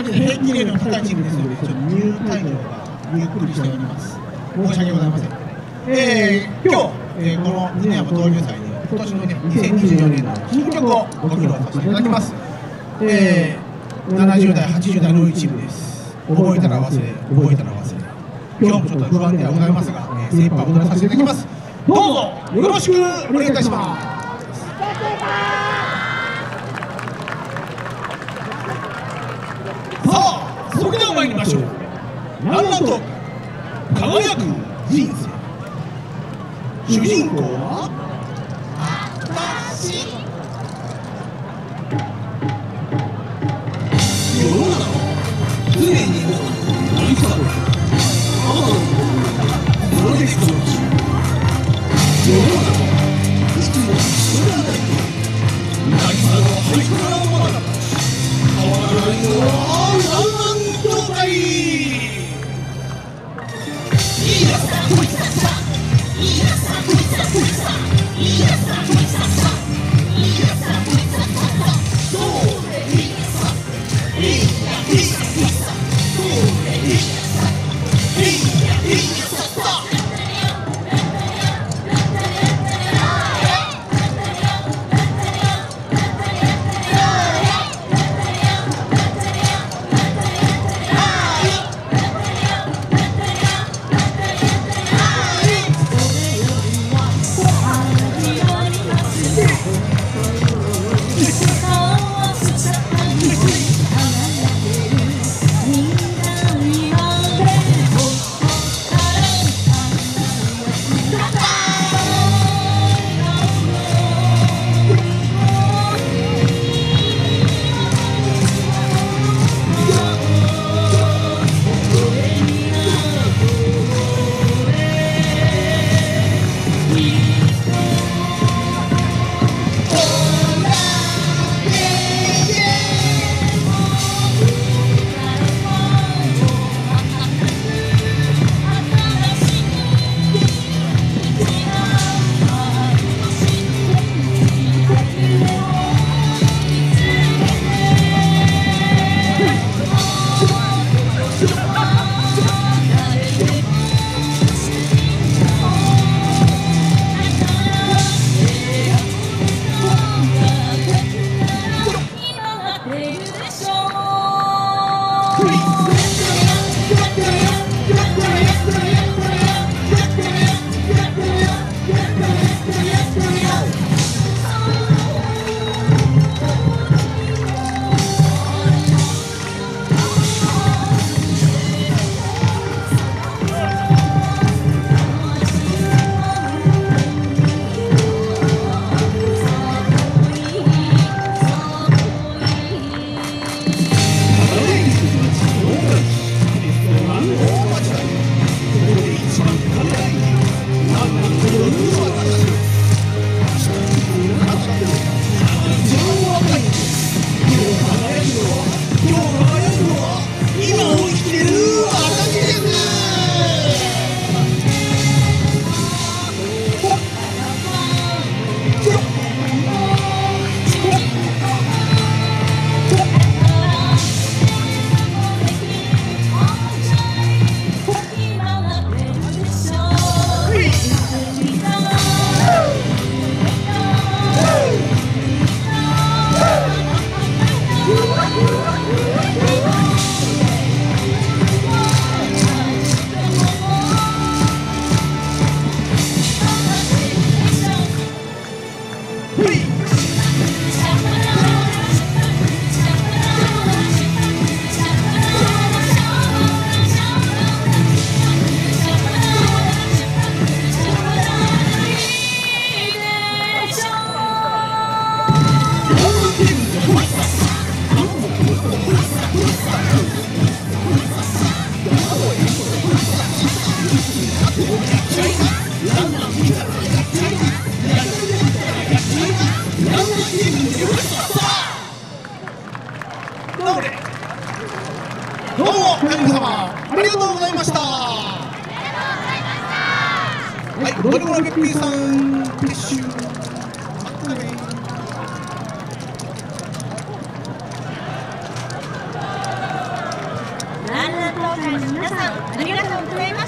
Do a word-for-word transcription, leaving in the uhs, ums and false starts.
に平均年齢の高いチームですので、ちょっと入退場がゆっくりしております。申し訳ございません。えー、今日、えー、この犬山闘牛祭で今年のねにせんにじゅうよねんの新曲をご披露させていただきます。えー、ななじゅうだいはちじゅうだいのチームです。覚えたら忘れ覚えたら忘れ、今日もちょっと不安ではございますが、えー、精一杯踊らさせていただきます。どうぞよろしくお願いいたします。さあ、それでは参りましょう。ランナーと輝く人生、主人公は私。世の中常に何かあなたの心がそれでこそ世の中いつも一人だけ何かのハイカラマナ変わらないのはランナー協会。いいやさこいささいいやさこいさこいさいいやさこいささいいやさこいささそうでいいやさいいやいいやさそうでいいやさいいやいいやささどうも皆様ありがとうございました。はい、ドリボラべっぴーさん撤収。またね。 会の皆さん、ありがとうございました。